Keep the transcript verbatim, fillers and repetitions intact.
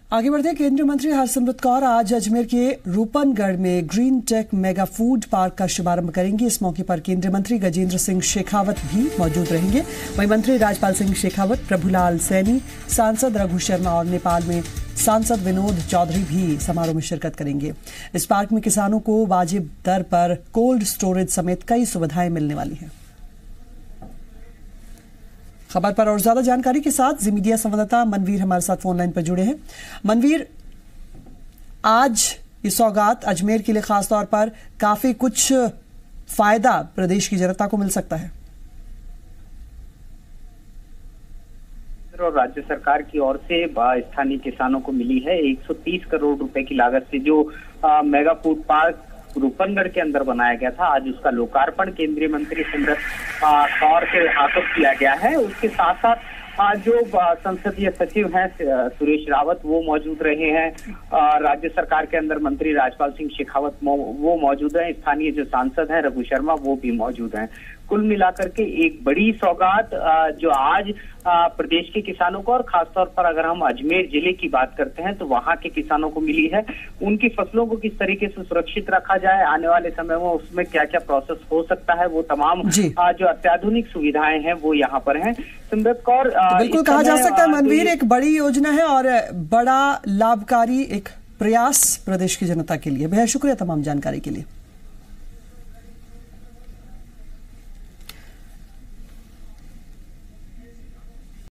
आगे बढ़ते हैं। केंद्रीय मंत्री हरसिमरत कौर आज अजमेर के रूपनगढ़ में green tech mega food park का शुभारंभ करेंगी। इस मौके पर केंद्रीय मंत्री गजेंद्र सिंह शेखावत भी मौजूद रहेंगे। वहीं मंत्री राजपाल सिंह शेखावत, प्रभुलाल सैनी, सांसद रघु शर्मा और नेपाल में सांसद विनोद चौधरी भी समारोह में शिरकत करेंगे। इस पार्क में किसानों को वाजिब दर पर कोल्ड स्टोरेज समेत कई सुविधाएं मिलने वाली हैं। खबर पर और ज्यादा जानकारी के साथ जी मीडिया संवाददाता मनवीर हमारे साथ फोन लाइन पर जुड़े हैं। मनवीर, आज ये सौगात अजमेर के लिए खास तौर पर काफी कुछ फायदा प्रदेश की जनता को मिल सकता है। और राज्य सरकार की ओर से स्थानीय किसानों को मिली है एक सौ तीस करोड़ रुपए की लागत से जो आ, मेगा फूड पार्क रूपनगढ़ के अंदर बनाया गया था। आज उसका लोकार्पण केंद्रीय मंत्री हरसिमरत कौर के हाथों किया गया है। उसके साथ साथ आज जो संसदीय सचिव हैं सुरेश रावत वो मौजूद रहे हैं। राज्य सरकार के अंदर मंत्री राजपाल सिंह शेखावत वो मौजूद हैं। स्थानीय जो सांसद हैं रघु शर्मा वो भी मौजूद हैं। कुल मिलाकर के एक बड़ी सौगात जो आज प्रदेश के किसानों को और खासतौर पर अगर हम अजमेर जिले की बात करते हैं तो वहां के किसानों को मिली है। उनकी फसलों को किस तरीके से सुरक्षित रखा जाए, आने वाले समय में उसमें क्या क्या प्रोसेस हो सकता है, वो तमाम जो अत्याधुनिक सुविधाएं हैं वो यहाँ पर हैं। सिमरत कौर, तो बिल्कुल कहा जा सकता है मनवीर, एक बड़ी योजना है और बड़ा लाभकारी एक प्रयास प्रदेश की जनता के लिए। बेहद शुक्रिया तमाम जानकारी के लिए।